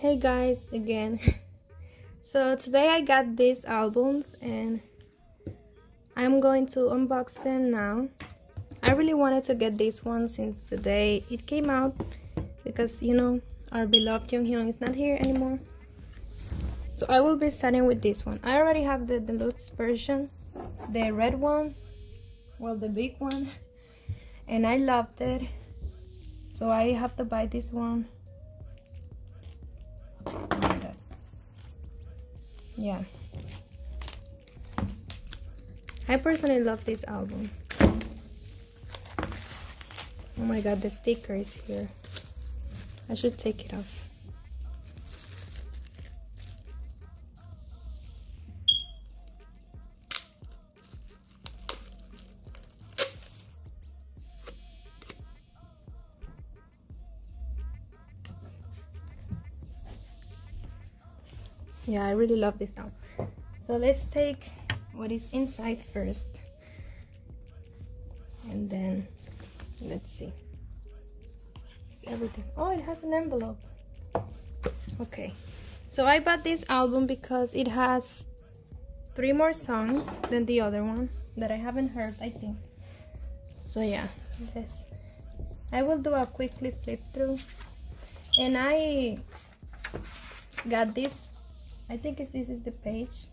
Hey guys, again. So today I got these albums and I'm going to unbox them now. I really wanted to get this one since the day it came out because, you know, our beloved Jonghyun is not here anymore. So I will be starting with this one. I already have the deluxe version, the red one, well, the big one, and I loved it. So I have to buy this one. Oh my god. Yeah, I personally love this album. Oh my god, the sticker is here. I should take it off. Yeah, I really love this album. So let's take what is inside first, and then let's see. It's everything. Oh, it has an envelope. Okay, so I bought this album because it has 3 more songs than the other one that I haven't heard, I think. So yeah, this I will do a quickly flip through, and I got this. I think this is the page.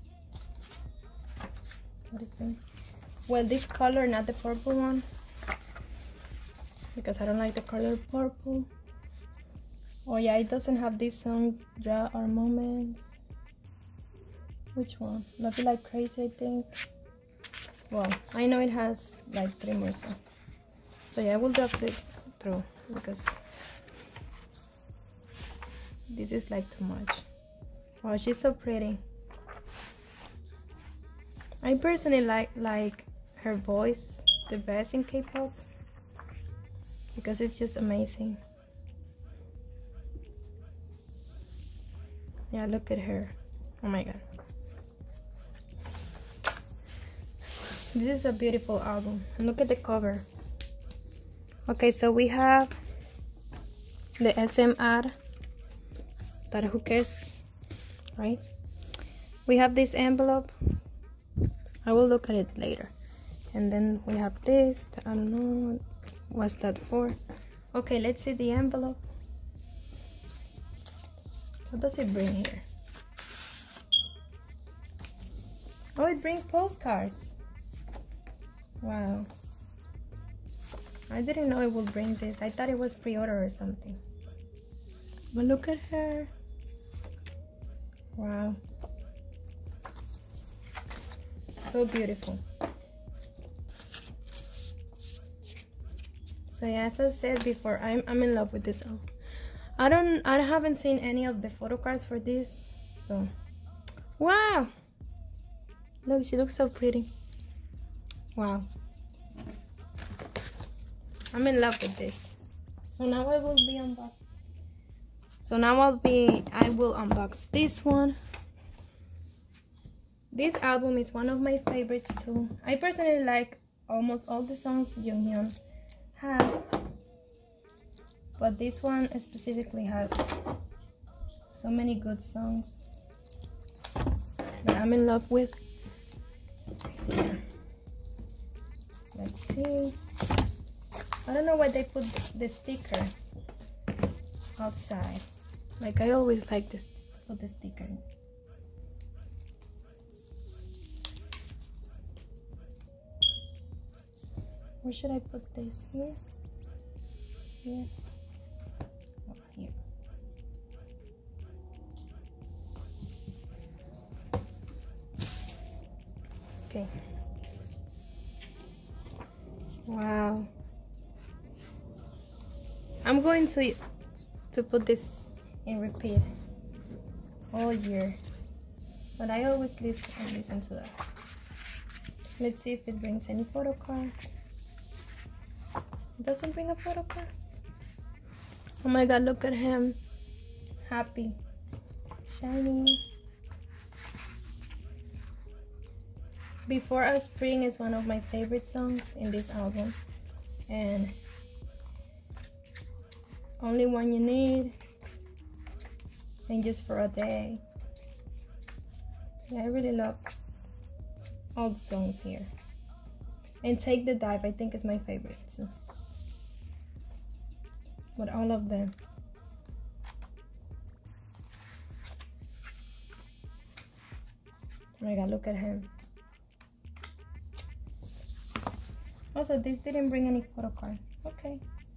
What is this? Well, this color, not the purple one, because I don't like the color purple. Oh yeah, it doesn't have this song, Draw Our Moments. Which one? Love You Like Crazy, I think. Well, I know it has like 3 more songs. So yeah, I will do a flip through because this is like too much. Wow, she's so pretty. I personally like her voice the best in K-pop because it's just amazing. Yeah, look at her. Oh my god. This is a beautiful album. Look at the cover. Okay, so we have the SMR, but who cares, right? We have this envelope. I will look at it later. And then we have this. I don't know what's that for. Okay, let's see the envelope. What does it bring here? Oh, it brings postcards. Wow. I didn't know it would bring this. I thought it was pre-order or something. But look at her. Wow. So beautiful. So yeah, as I said before, I'm in love with this album. I haven't seen any of the photo cards for this. So wow. Look, she looks so pretty. Wow. I'm in love with this. So now I will be unboxed. So now I will unbox this one. This album is one of my favorites too. I personally like almost all the songs Jonghyun has, but this one specifically has so many good songs that I'm in love with. Yeah. Let's see. I don't know why they put the sticker outside. Like, I always like this, put the sticker in. Where should I put this? Here? Here? Oh, here. Okay. Wow. I'm going to put this in repeat all year, but I always listen to that. Let's see if it brings any photo card. It doesn't bring a photo card. Oh my god, look at him. Happy. Shiny. Before Our Spring is one of my favorite songs in this album. And Only One You Need. and just for a day. Yeah, I really love all the songs here. And Take the Dive, I think, is my favorite too. But all of them. Oh my god, look at him. Also, this didn't bring any photo card. Okay.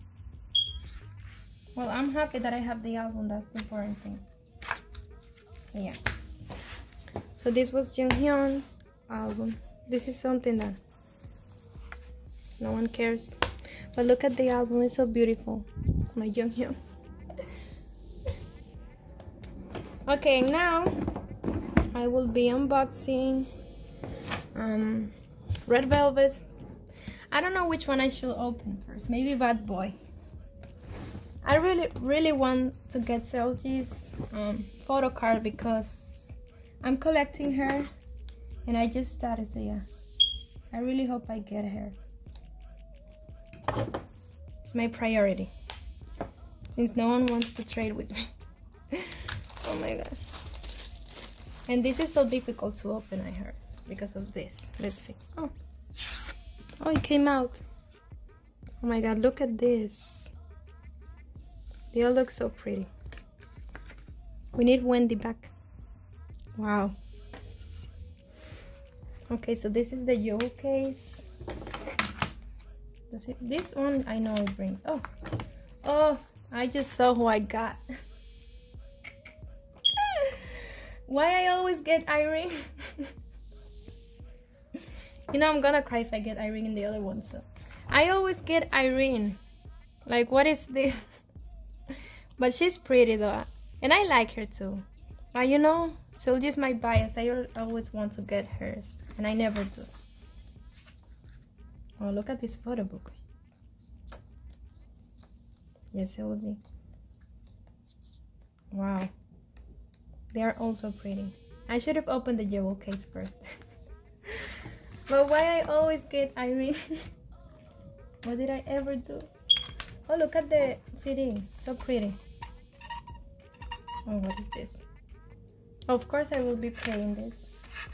Well, I'm happy that I have the album. That's the important thing. Yeah. So this was Jonghyun's album. This is something that no one cares. But look at the album. It's so beautiful. My Jonghyun. Okay, now I will be unboxing Red Velvet. I don't know which one I should open first. Maybe Bad Boy. I really want to get Seulgi's photo card because I'm collecting her and I just started, so yeah. I really hope I get her. It's my priority since no one wants to trade with me. Oh my god. And this is so difficult to open, I heard, because of this. Let's see. Oh, it came out. Oh my god, look at this. They all look so pretty. We need Wendy back. Wow. Okay, so this is the jewel case. This one I know it brings. Oh, I just saw who I got. Why I always get Irene? You know, I'm gonna cry if I get Irene in the other one. So I always get Irene. Like, what is this? But she's pretty though, and I like her too. But you know, Seulgi's my bias. I always want to get hers, and I never do. Oh, look at this photo book. Yes, Seulgi. Wow. They are also pretty. I should have opened the jewel case first. But why I always get Irene? What did I ever do? Oh, look at the CD. So pretty. Oh, what is this? Of course I will be playing this.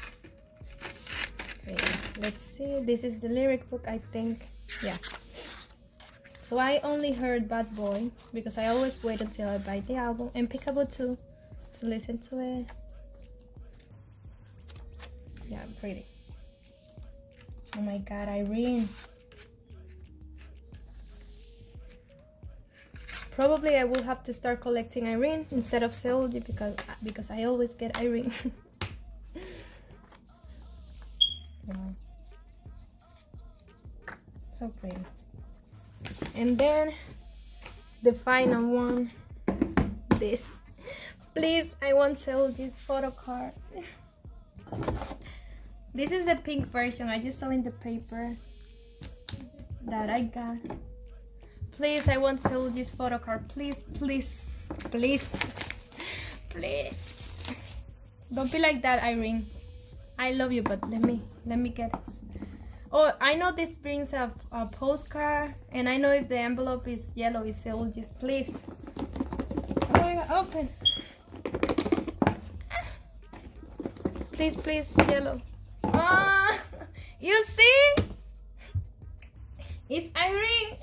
So yeah, let's see. This is the lyric book, I think. Yeah. So I only heard Bad Boy because I always wait until I buy the album, and Peekaboo too, to listen to it. Yeah, pretty. Oh my god, Irene. Probably I will have to start collecting Irene instead of Seulgi because I always get Irene. Wow. So pretty. And then the final one, this. Please, I want Seulgi's photo card. This is the pink version. I just saw in the paper that I got. Please, I want Seulgi's photo card. Please, please, please, please. Don't be like that, Irene. I love you, but let me get this. Oh, I know this brings a postcard, and I know if the envelope is yellow, it's Seulgi's. Please. Oh my god, open. Please, please, yellow. Ah, you see? It's Irene.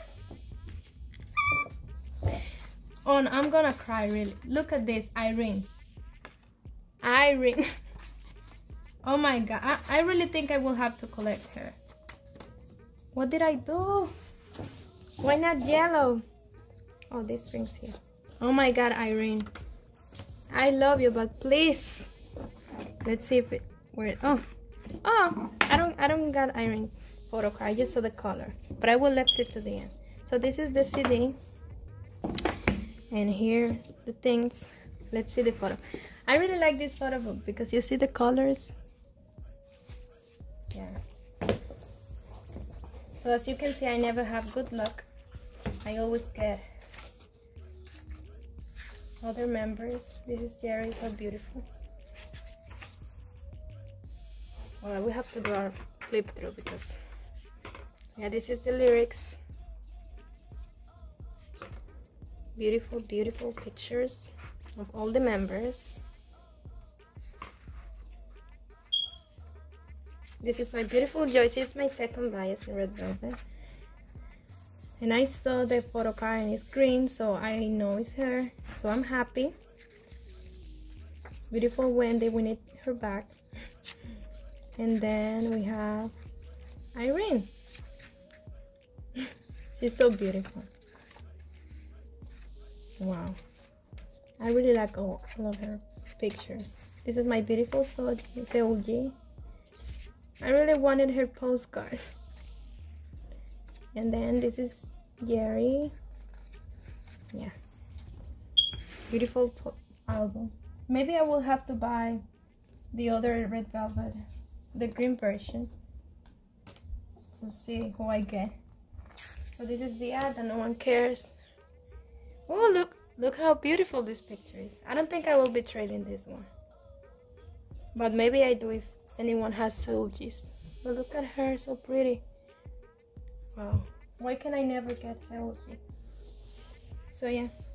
Oh, I'm gonna cry, really. Look at this, Irene. Irene. Oh my god, I really think I will have to collect her. What did I do? Why not yellow? Oh, this brings here. Oh my god, Irene. I love you, but please. Let's see if it where. Oh, I don't got Irene photo card. I just saw the color, but I will left it to the end. So this is the CD, and here the things. Let's see the photo. I really like this photo book because you see the colors. Yeah. So as you can see, I never have good luck. I always get other members. This is Jerry, so beautiful. Well, we have to do our flip through because, yeah, this is the lyrics. Beautiful, beautiful pictures. of all the members. This is my beautiful Joyce. It's my second bias in Red Velvet. And I saw the photo card and it's green, so I know it's her. So I'm happy. Beautiful Wendy, we need her back. And then we have Irene. She's so beautiful. Wow. I really like all of her pictures. This is my beautiful Seulgi. I really wanted her postcard. And then this is Jerry. Yeah. Beautiful album. Maybe I will have to buy the other Red Velvet, the green version, to see who I get. So this is the ad and no one cares. Oh, look how beautiful this picture is. I don't think I will be trading this one, but maybe I do if anyone has Seulgis. But look at her, so pretty. Wow, why can I never get Seulgi? So yeah.